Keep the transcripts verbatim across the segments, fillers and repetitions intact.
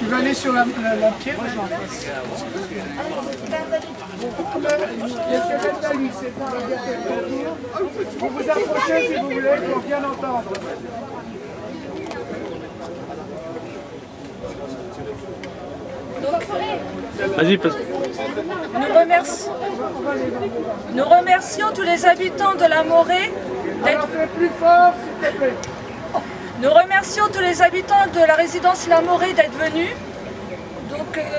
veux aller sur la, la, la pied, moi j'en face. Vous vous approchez si vous voulez pour bien entendre. Vas-y, parce... Nous remercions, nous remercions tous les habitants de la Morée d'être... plus fort, s'il te plaît. Nous remercions tous les habitants de la résidence La Morée d'être venus. Donc, euh...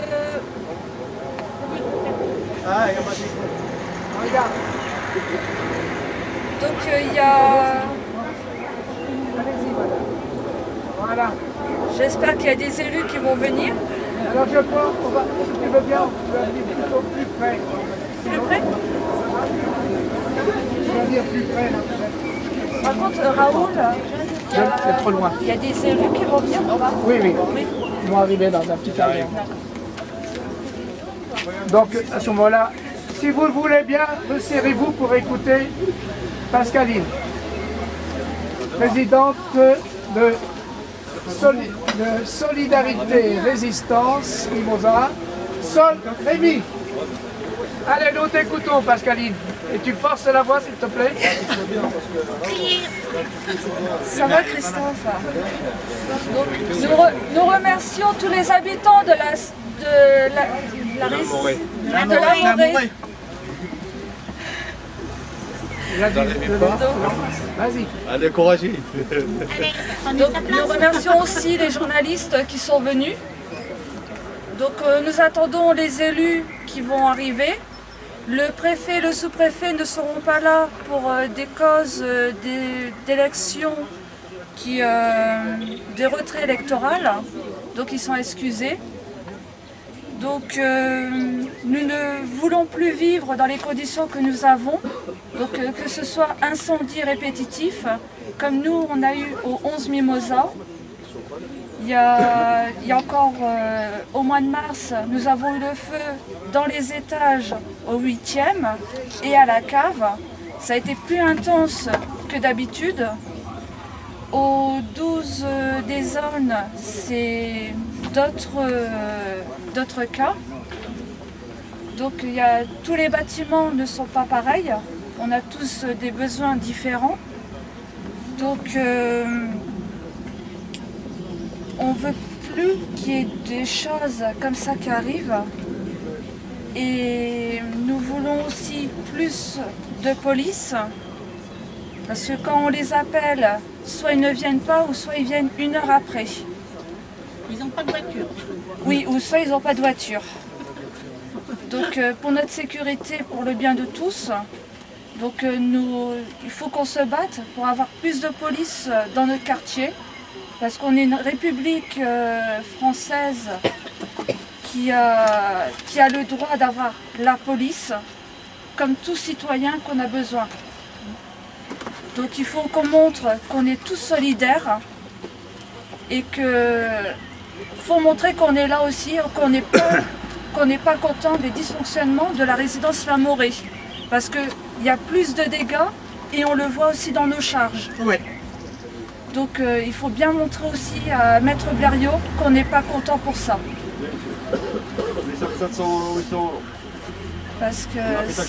ah, regarde. Donc il euh, y a... Voilà. J'espère qu'il y a des élus qui vont venir. Alors je pense qu'on va, si tu veux bien, on va venir plutôt plus près. Plus près? Je vais venir plus près. Là, par contre, Raoul, il y, a, trop loin. il y a des élus qui vont venir ou pas? Oui, oui, oui. Ils vont arriver dans un petit avion. Donc à ce moment-là, si vous le voulez bien, resserrez-vous pour écouter Pascaline, présidente de, Soli de Solidarité Résistance Mimosa, Sol Rémi. Allez, nous t'écoutons Pascaline. Et tu forces la voix s'il te plaît. Ça va Christophe? Donc, nous, re, nous remercions tous les habitants de la, de la, la, la Morée. La de la Morée. Vas-y. Allez, courageux. Donc, nous remercions aussi les journalistes qui sont venus. Donc euh, nous attendons les élus qui vont arriver. Le préfet et le sous-préfet ne seront pas là pour euh, des causes euh, d'élections, qui, euh, des retraits électoraux, donc ils sont excusés. Donc euh, nous ne voulons plus vivre dans les conditions que nous avons, donc euh, que ce soit incendie répétitif, comme nous on a eu au onze Mimosa. Il y a, il y a encore euh, au mois de mars, nous avons eu le feu dans les étages au huitième et à la cave. Ça a été plus intense que d'habitude. Au douze euh, des zones, c'est d'autres euh, d'autres cas. Donc il y a, tous les bâtiments ne sont pas pareils. On a tous des besoins différents. Donc euh, on ne veut plus qu'il y ait des choses comme ça qui arrivent. Et nous voulons aussi plus de police. Parce que quand on les appelle, soit ils ne viennent pas, ou soit ils viennent une heure après. Ils n'ont pas de voiture. Oui, ou soit ils n'ont pas de voiture. Donc euh, pour notre sécurité, pour le bien de tous, donc, euh, nous, il faut qu'on se batte pour avoir plus de police dans notre quartier. Parce qu'on est une république euh, française qui, euh, qui a le droit d'avoir la police comme tout citoyen qu'on a besoin. Donc il faut qu'on montre qu'on est tous solidaires et que faut montrer qu'on est là aussi, qu'on n'est pas, qu'on n'est pas content des dysfonctionnements de la résidence La Morée. Parce qu'il y a plus de dégâts et on le voit aussi dans nos charges. Ouais. Donc euh, il faut bien montrer aussi à Maître Blériot qu'on n'est pas content pour ça. Parce que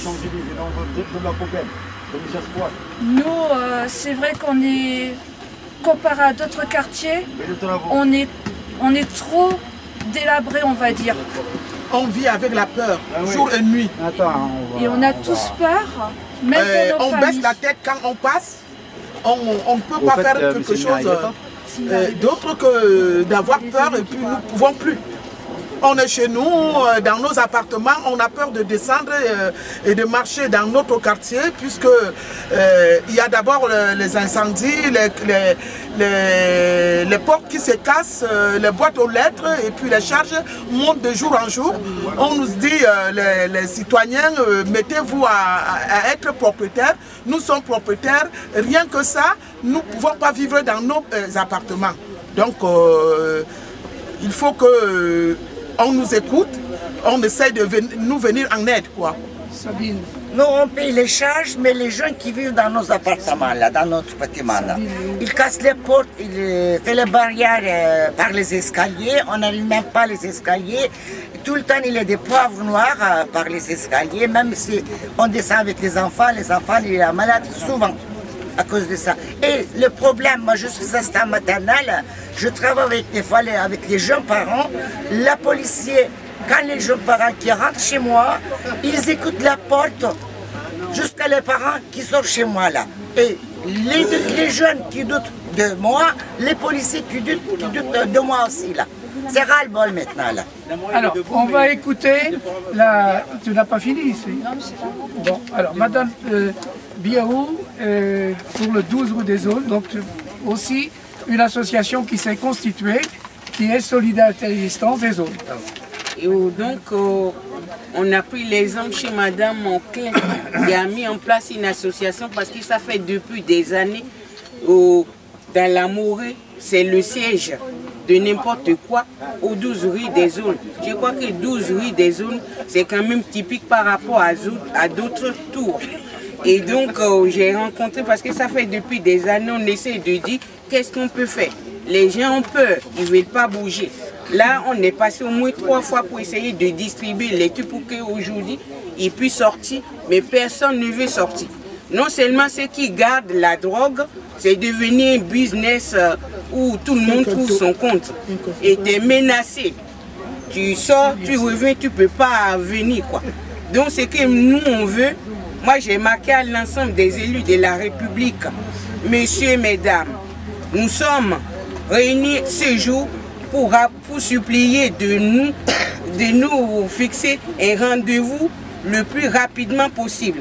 nous, euh, c'est vrai qu'on est, comparé à d'autres quartiers, on est, on est trop délabré, on va dire. On vit avec la peur, ah oui. jour et nuit. Attends, on va, et on a on tous va. peur, même euh, pour nos on familles. baisse la tête quand on passe, on ne peut pas fait, faire euh, quelque chose euh, euh, d'autre d'autre que d'avoir peur et puis nous ne pouvons plus. On est chez nous, dans nos appartements, on a peur de descendre et de marcher dans notre quartier puisque euh, il y a d'abord les incendies, les, les, les, les portes qui se cassent, les boîtes aux lettres et puis les charges montent de jour en jour. On nous dit, les, les citoyens, mettez-vous à, à être propriétaires. Nous sommes propriétaires, rien que ça, nous ne pouvons pas vivre dans nos appartements. Donc, euh, il faut que... Euh, on nous écoute, on essaie de ven nous venir en aide, quoi. Sabine, Nous, on paye les charges, mais les gens qui vivent dans nos appartements, là, dans notre bâtiment, là, ils cassent les portes, ils font les barrières euh, par les escaliers, on n'arrive même pas les escaliers. Tout le temps, il y a des poivres noirs euh, par les escaliers, même si on descend avec les enfants, les enfants, ils sont malades souvent à cause de ça. Et le problème, moi je suis assistant maternelle, je travaille avec, des fois les, avec les jeunes parents, la policier. Quand les jeunes parents qui rentrent chez moi, ils écoutent la porte jusqu'à les parents qui sortent chez moi là. Et les, les jeunes qui doutent de moi, les policiers qui doutent, qui doutent de moi aussi là. C'est ras-le-bol maintenant là. Alors, on va écouter la... Tu n'as pas fini ici? Non, mais c'est pas bon. Alors, Madame euh, Biaou, euh, pour le douze rue des Aunes, donc aussi une association qui s'est constituée, qui est Solidarité Résistance des Aunes. Et donc, euh, on a pris l'exemple chez Madame Monclin qui a mis en place une association parce que ça fait depuis des années euh, dans la Morée, c'est le siège de n'importe quoi aux douze rues des Zones. Je crois que douze rues des Zones, c'est quand même typique par rapport à d'autres tours. Et donc, euh, j'ai rencontré, parce que ça fait depuis des années, on essaie de dire qu'est-ce qu'on peut faire. Les gens ont peur, ils ne veulent pas bouger. Là, on est passé au moins trois fois pour essayer de distribuer les trucs pour qu'aujourd'hui, ils puissent sortir, mais personne ne veut sortir. Non seulement ceux qui gardent la drogue, c'est devenu un business où tout le monde trouve son compte. Et tu es menacé. Tu sors, tu reviens, tu ne peux pas venir, quoi. Donc, ce que nous, on veut, moi, j'ai marqué à l'ensemble des élus de la République, messieurs et mesdames, nous sommes réunis ce jour pour, pour supplier de nous, de nous fixer un rendez-vous le plus rapidement possible.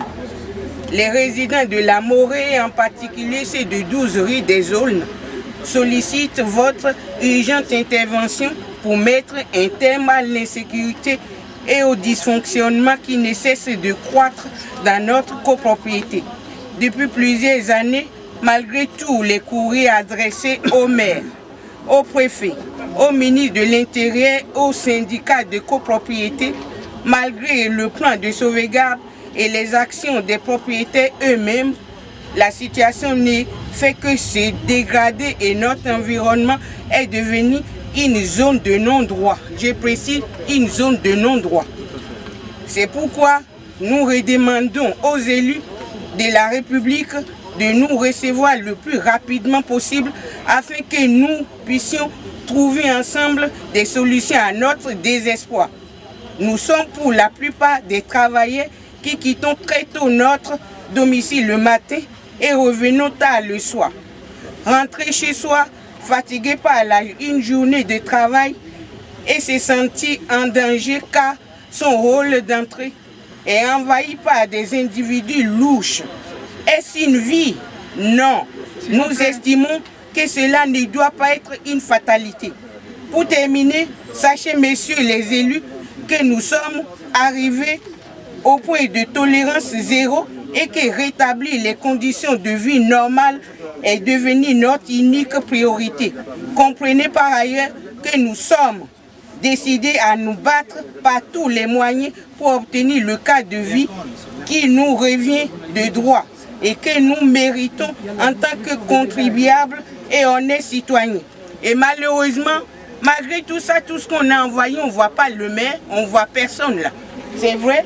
Les résidents de la Morée, en particulier ceux de douze rue des Aulnes, sollicitent votre urgente intervention pour mettre un terme à l'insécurité et au dysfonctionnement qui ne cesse de croître dans notre copropriété. Depuis plusieurs années, malgré tous les courriers adressés au maire, au préfet, au ministre de l'Intérieur, aux syndicats de copropriété, malgré le plan de sauvegarde et les actions des propriétaires eux-mêmes, la situation ne fait que se dégrader et notre environnement est devenu une zone de non-droit. Je précise, une zone de non-droit. C'est pourquoi nous redemandons aux élus de la République de nous recevoir le plus rapidement possible afin que nous puissions trouver ensemble des solutions à notre désespoir. Nous sommes pour la plupart des travailleurs qui quittons très tôt notre domicile le matin et revenons tard le soir. Rentrer chez soi, fatigué par la, une journée de travail et se sentir en danger car son rôle d'entrée est envahi par des individus louches. Est-ce une vie? Non. Nous estimons que cela ne doit pas être une fatalité. Pour terminer, sachez, messieurs les élus, que nous sommes arrivés au point de tolérance zéro et que rétablir les conditions de vie normales est devenu notre unique priorité. Comprenez par ailleurs que nous sommes décidés à nous battre par tous les moyens pour obtenir le cadre de vie qui nous revient de droit et que nous méritons en tant que contribuables et honnêtes citoyens. Et malheureusement, malgré tout ça, tout ce qu'on a envoyé, on ne voit pas le maire, on ne voit personne là. C'est vrai?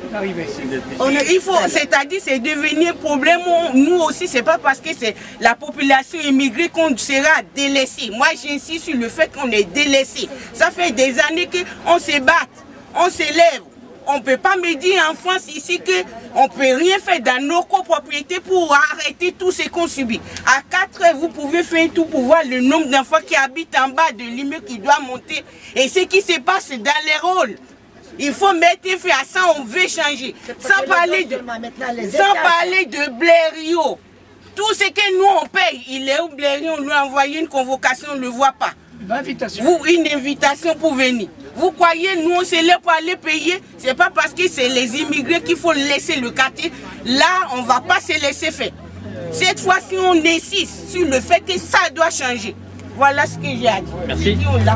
On, il faut, c'est-à-dire c'est devenu un problème. Nous aussi, c'est pas parce que c'est la population immigrée qu'on sera délaissé. Moi, j'insiste sur le fait qu'on est délaissé. Ça fait des années qu'on se bat, on s'élève. On ne peut pas me dire en France ici qu'on ne peut rien faire dans nos copropriétés pour arrêter tout ce qu'on subit. À quatre heures, vous pouvez faire tout pour voir le nombre d'enfants qui habitent en bas de l'immeuble qui doit monter. Et ce qui se passe dans les rôles. Il faut mettre fin à ça, on veut changer. Sans parler de, sans parler de Blériot. Tout ce que nous on paye, il est où Blériot, on lui a envoyé une convocation, on ne le voit pas. Une invitation. Vous, une invitation pour venir. Vous croyez, nous on se lève pour aller payer, c'est pas parce que c'est les immigrés qu'il faut laisser le quartier. Là, on ne va pas se laisser faire. Cette fois-ci, on insiste sur le fait que ça doit changer. Voilà ce que j'ai à dire. Merci.